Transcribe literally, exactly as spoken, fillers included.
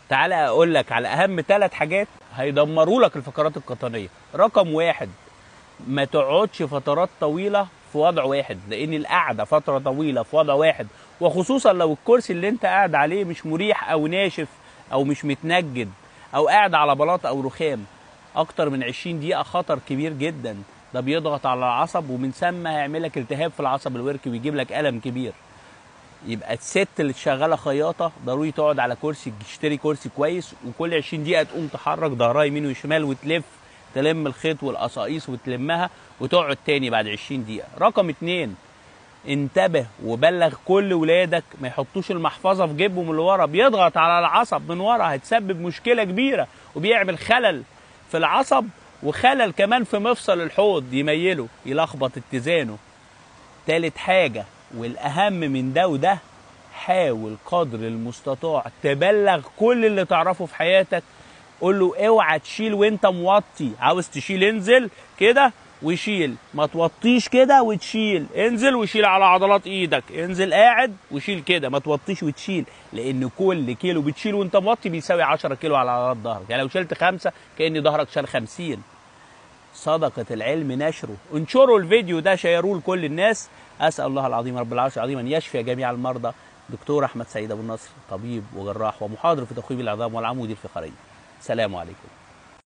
تعالى اقول لك على اهم ثلاث حاجات هيدمروا لك الفقرات القطنيه. رقم واحد، ما تقعدش فترات طويله في وضع واحد، لان القعده فتره طويله في وضع واحد، وخصوصا لو الكرسي اللي انت قاعد عليه مش مريح او ناشف او مش متنجد او قاعد على بلاط او رخام، اكتر من عشرين دقيقه خطر كبير جدا. ده بيضغط على العصب، ومن ثم هيعمل لك التهاب في العصب الوركي ويجيب لك الم كبير. يبقى الست اللي شغاله خياطه ضروري تقعد على كرسي، تشتري كرسي كويس، وكل عشرين دقيقه تقوم تحرك ظهرها يمين وشمال وتلف، تلم الخيط والقصاقيس وتلمها وتقعد تاني بعد عشرين دقيقه. رقم اتنين، انتبه وبلغ كل ولادك ما يحطوش المحفظه في جيبهم اللي ورا، بيضغط على العصب من ورا، هتسبب مشكله كبيره وبيعمل خلل في العصب وخلل كمان في مفصل الحوض، يميله يلخبط اتزانه. تالت حاجه والاهم من ده وده، حاول قدر المستطاع تبلغ كل اللي تعرفه في حياتك، قول له اوعى تشيل وانت موطي، عاوز تشيل انزل كده وشيل، ما توطيش كده وتشيل، انزل وشيل على عضلات ايدك، انزل قاعد وشيل كده، ما توطيش وتشيل، لان كل كيلو بتشيل وانت موطي بيساوي عشرة كيلو على عضلات ظهرك. يعني لو شلت خمسة كأن ظهرك شال خمسين. صدقة العلم نشره، انشروا الفيديو ده، شيروه لكل الناس. اسال الله العظيم رب العرش العظيم ان يشفي جميع المرضى. دكتور احمد سيد ابو النصر، طبيب وجراح ومحاضر في تقويم العظام والعمود الفقري. سلام عليكم.